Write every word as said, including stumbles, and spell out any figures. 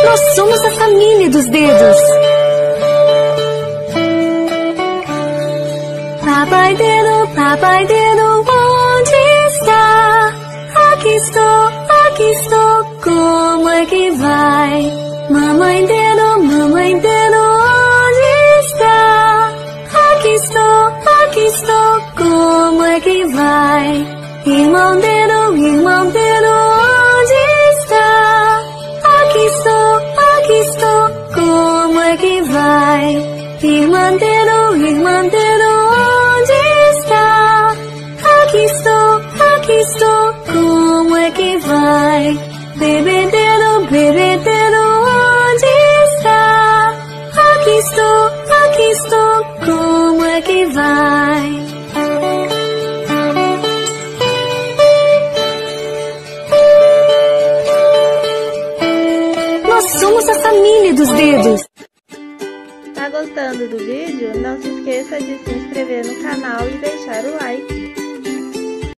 Nós somos a família dos dedos. Papai dedo, papai dedo, onde está? Aqui estou, aqui estou, como é que vai? Mamãe dedo, mamãe dedo, onde está? Aqui estou, aqui estou, como é que vai? Irmão dedo, irmão dedo, onde está? Aqui estou, aqui estou, como é que vai? Irmã dedo, irmã dedo, onde está? Aqui estou, aqui estou, como é que vai? Bebê dedo, bebê dedo, onde está? Aqui estou, aqui estou, como é que vai? Nós somos a família dos dedos. Tá gostando do vídeo? Não se esqueça de se inscrever no canal e deixar o like.